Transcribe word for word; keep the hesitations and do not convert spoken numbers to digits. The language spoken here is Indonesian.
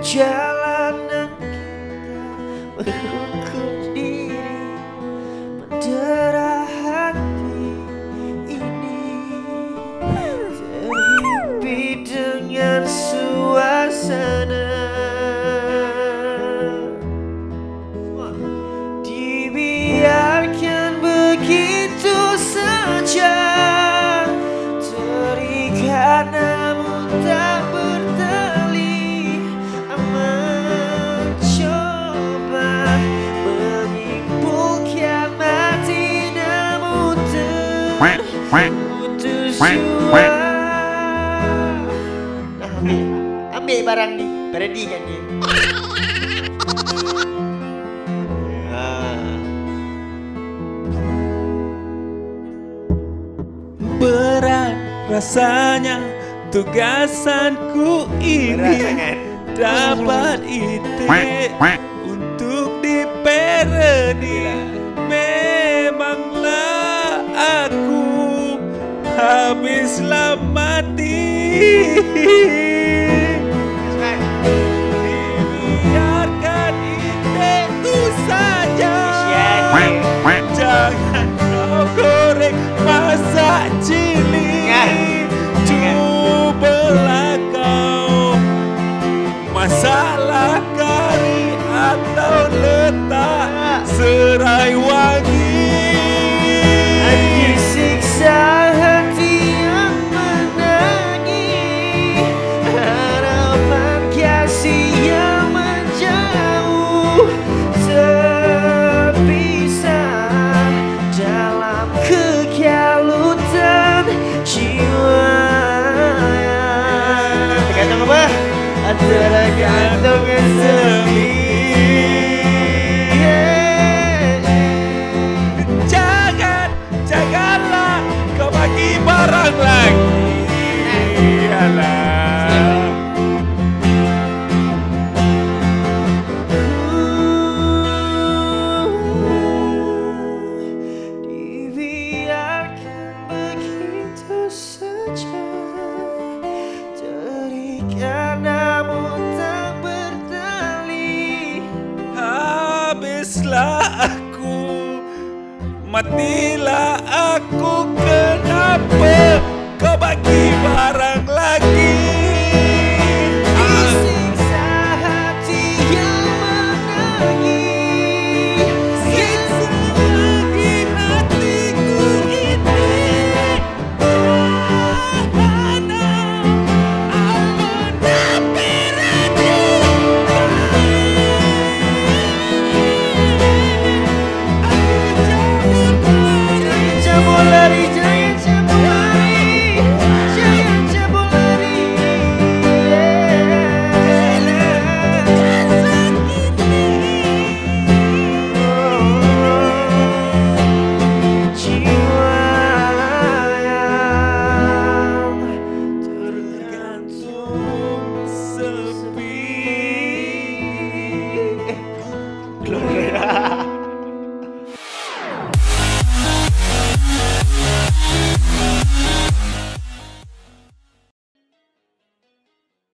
perjalanan kita merengkuh diri, mendera hati ini, terhimpit dengan suasana. Dibiarkan begitu saja, terikat namun tak bertali. Mencoba menyimpulkan mati namun terputus jua. Nah, ambil, ambil barang ni, ready kan ni? Berat rasanya tugasanku ini, dapat itik untuk dipereni. Memanglah aku habislah mati. Dibiarkan itik itu saja, jangan kau goreng masak cili. Cubalah kau masaklah kari atau letak serai wangi. Disiksa hati yang menangis, harapan kasih yang menjauh, terpisah dalam kekalutan jiwa. Tergantung apa? Tergantung sepi. Jangan, janganlah kau bagi barang lagi. Alah. Dibiarkan begitu saja, terikat namun tak bertali. Habislah aku, matilah aku.